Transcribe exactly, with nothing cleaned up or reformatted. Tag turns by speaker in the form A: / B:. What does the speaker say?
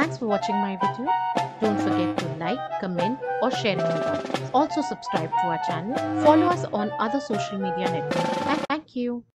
A: Thanks for watching my video. Don't forget to like, comment or share in your thoughts. Also subscribe to our channel. Follow us on other social media networks. Thank you.